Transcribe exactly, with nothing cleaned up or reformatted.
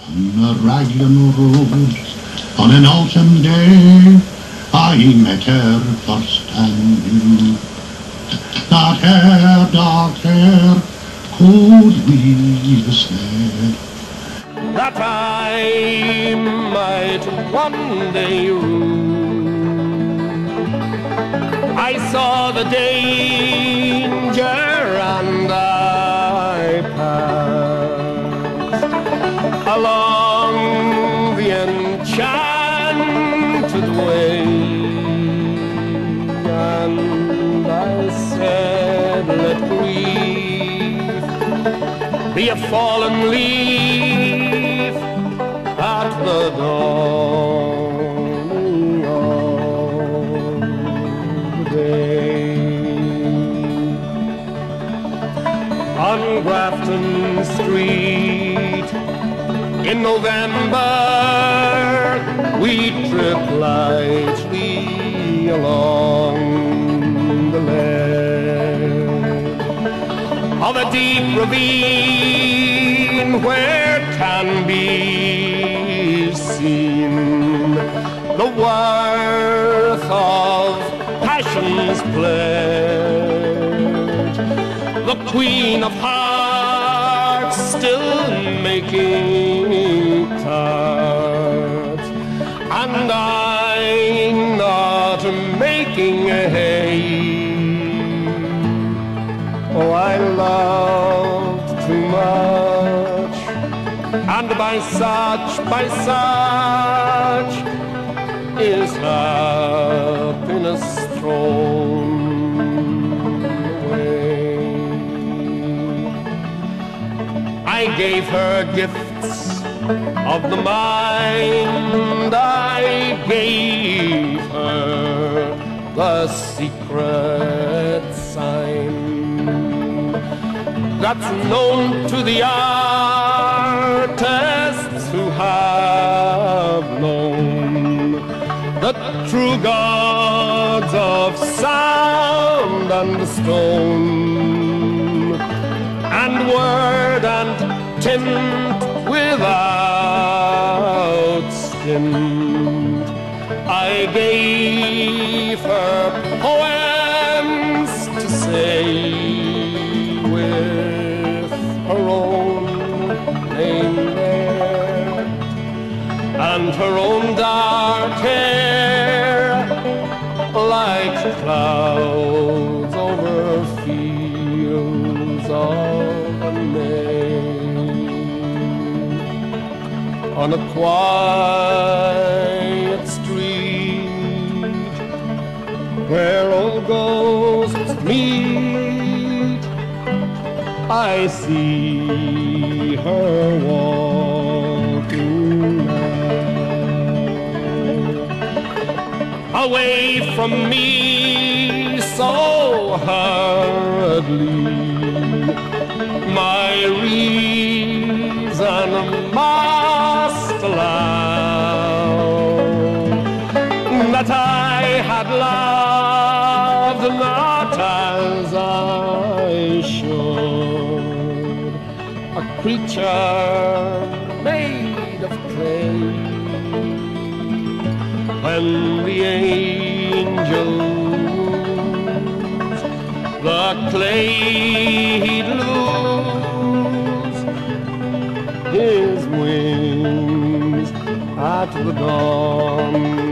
On the Raglan road, on an autumn day, I met her first and knew that her dark hair could weave a snare, that I might one day rule. I saw the danger and I passed along the enchanted way, and I said, let grief be a fallen leaf at the dawning of the day. On Grafton Street in November we trip lightly along the ledge of a deep ravine where can be seen the worth of passion's pledge, the Queen of Hearts still making tarts, and I not making hay. Oh, I loved too much, and by such, by such is happiness thrown away. I gave her gifts of the mind, I gave her the secret sign that's known to the artists who have known the true gods of sound and stone, and word and tint without stint. I gave her poems to say with her own name there, and her own dark hair like clouds over fields of May. On a quiet street where old ghosts meet, I see her walking now, away from me so hurriedly. My reason must allow that I had loved not as I should, a creature made of clay, when the angels the clay he'd lose his wings at the dawn